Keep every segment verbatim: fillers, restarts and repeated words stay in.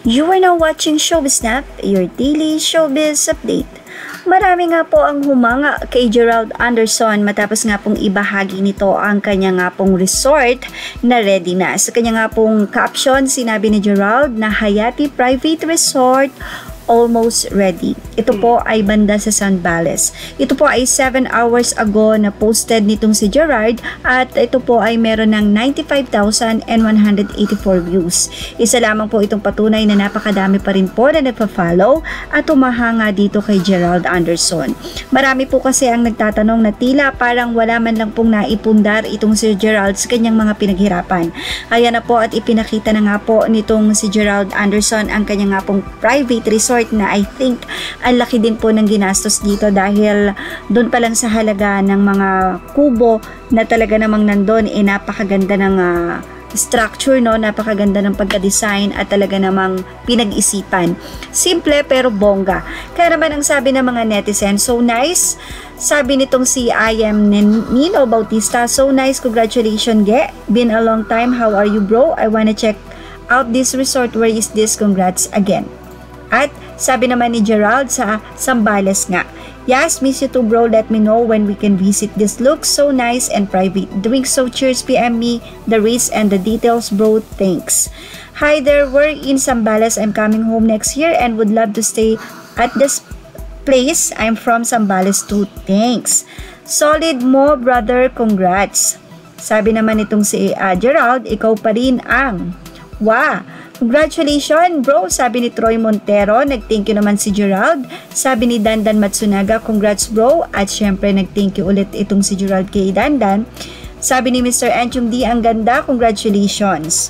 You are now watching Showbiz Snap, your daily showbiz update. Marami nga po ang humanga kay Gerald Anderson matapos nga pong ibahagi nito ang kanya nga pong resort na ready na. Sa kanya nga pong caption, sinabi ni Gerald na Hayati Private Resort almost ready. Ito po ay banda sa Saan. Ito po ay seven hours ago na posted nitong si Gerald at ito po ay meron ng ninety-five thousand one hundred eighty-four views. Isa lamang po itong patunay na napakadami pa rin po na nagpa-follow at umahanga dito kay Gerald Anderson. Marami po kasi ang nagtatanong na tila parang wala man lang pong naipundar itong si Gerald sa kanyang mga pinaghirapan. Kaya na po at ipinakita na nga po nitong si Gerald Anderson ang kanyang nga pong private resort na I think ang laki din po ng ginastos dito dahil doon pa lang sa halaga ng mga kubo na talaga namang nandun eh napakaganda ng uh, structure, no? Napakaganda ng pagka-design at talaga namang pinag-isipan. Simple pero bongga. Kaya naman ang sabi ng mga netizen, so nice. Sabi nitong si I am Nino Bautista, so nice, congratulations ge. Been a long time, how are you bro? I wanna check out this resort, where is this? Congrats again. At sabi naman ni Gerald sa Sambales nga, yes, miss you too bro, let me know when we can visit. This looks so nice and private. Doing so, cheers, P M me the rates and the details bro, thanks. Hi there, we're in Sambales. I'm coming home next year and would love to stay at this place. I'm from Sambales too, thanks. Solid mo brother, congrats. Sabi naman itong si uh, Gerald, ikaw pa rin ang wow, congratulations bro, sabi ni Troy Montero. Nag-thank you naman si Gerald. Sabi ni Dandan Matsunaga, congrats bro. At syempre nag-thank you ulit itong si Gerald kay Dandan. Sabi ni Mister Enchung D, ang ganda, congratulations.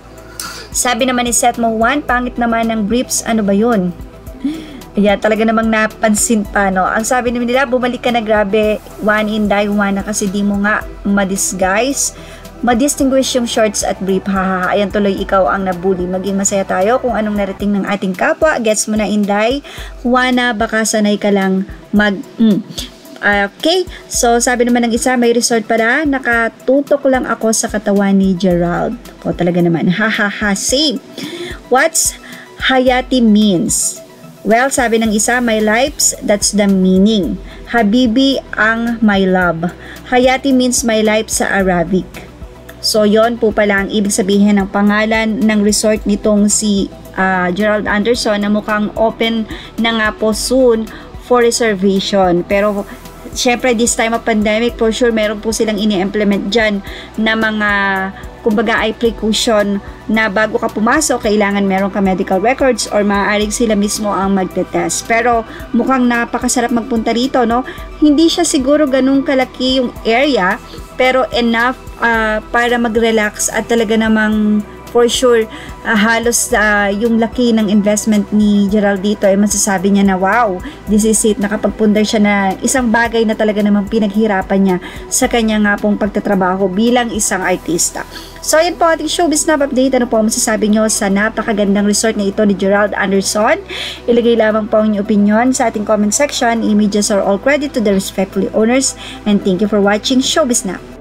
Sabi naman ni Seth Mohan, pangit naman ng briefs, ano ba yun? Kaya talaga namang napansin pa, no? Ang sabi naman nila, bumalik ka na, grabe, one in die, one na kasi di mo nga madisguise, madistinguish yung shorts at brief. Haha, ayan tuloy ikaw ang nabully. Maging masaya tayo kung anong narating ng ating kapwa. Gets mo na, Inday. Juana, baka sanay ka lang mag... Mm. Okay, so sabi naman ng isa, may resort pala. Nakatutok lang ako sa katawan ni Gerald. O talaga naman. Hahaha, same. What's Hayati means? Well, sabi ng isa, my lives, that's the meaning. Habibi ang my love. Hayati means my life sa Arabic. So, yon po pala ang ibig sabihin ng pangalan ng resort nitong si uh, Gerald Anderson na mukhang open na nga po soon for reservation. Pero, syempre, this time of pandemic, for sure, meron po silang ini-implement dyan na mga, kumbaga ay precaution na bago ka pumasok, kailangan meron ka medical records or maaaring sila mismo ang magte-test. Pero, mukhang napakasarap magpunta rito, no? Hindi siya siguro ganun kalaki yung area, pero enough uh, para mag-relax at talaga namang for sure uh, halos uh, yung laki ng investment ni Gerald dito ay masasabi niya na wow, this is it, nakapagpundar siya na isang bagay na talaga namang pinaghirapan niya sa kanya nga pong pagtatrabaho bilang isang artista. So yun po ating showbiz snap update. Ano po masasabi nyo sa napakagandang resort na ito ni Gerald Anderson? Ilagay lamang po ang inyong opinion sa ating comment section. Images are all credit to the respectfully owners, and thank you for watching Showbiz Snap.